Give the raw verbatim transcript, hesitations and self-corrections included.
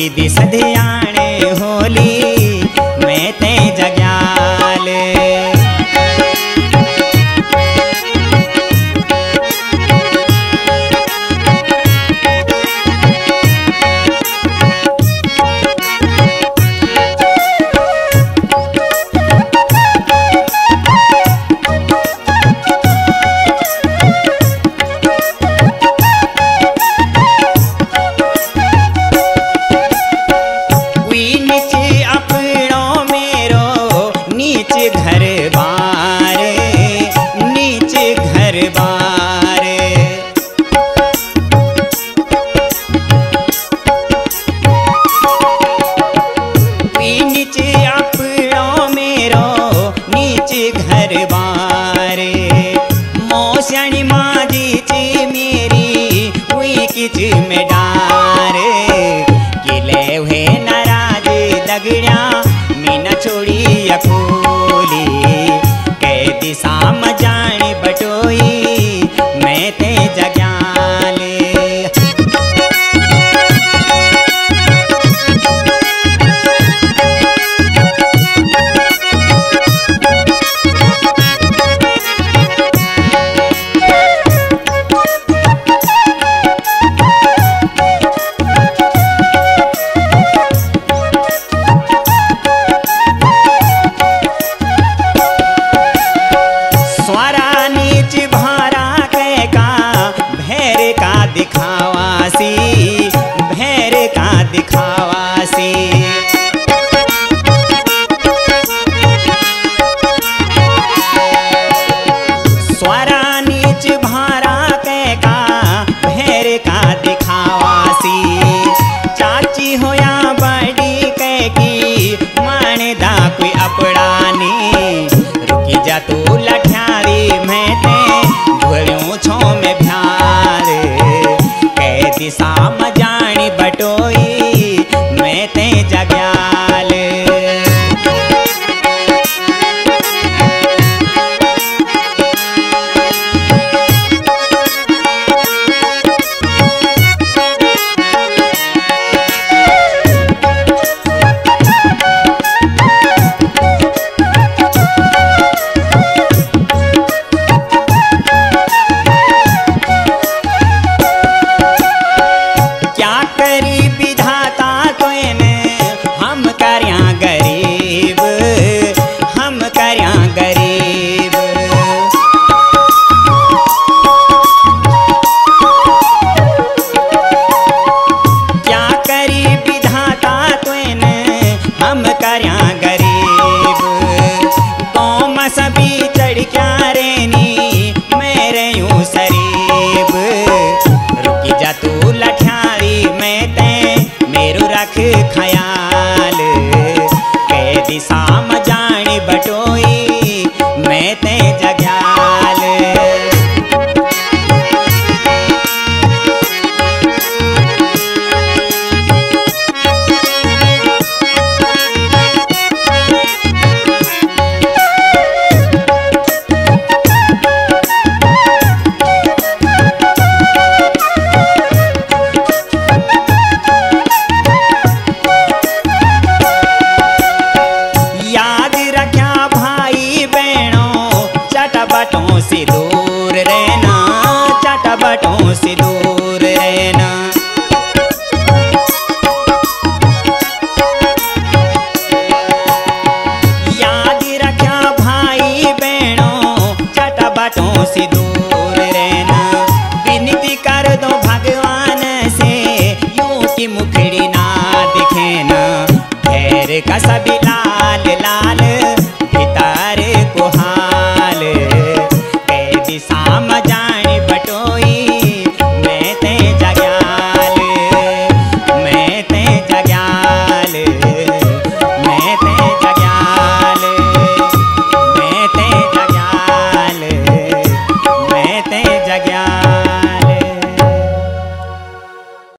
रिधि सधियाणे होली मैं ते जग्याल। में डार किले हुए नाराज दगड़िया मीना छोड़ी अकोली कै दिशा में जानी बटोई मैं ते जग्याले। दिखावासी भैर का दिखावासी स्वरा नीच भारा कै का भैर का दिखावासी चाची होया बड़ी कै की मानदा कोई अपड़ानी रुकी जा तू लठ्यारी मैं ते घोड़ियों छो में भ्यार दिशा में जानी बटोई मैं ते जग्याल। खयाल कै दिशा में जानी बटोई मैं ते जग्याल। चटबटों से दूर रहना चटबटों से दूर रहना याद रखा भाई बहनों चटबटों से दूर रहना। विनती कर दो भगवान से यूं की मुखड़ी ना दिखे ना भैर का सभी लाल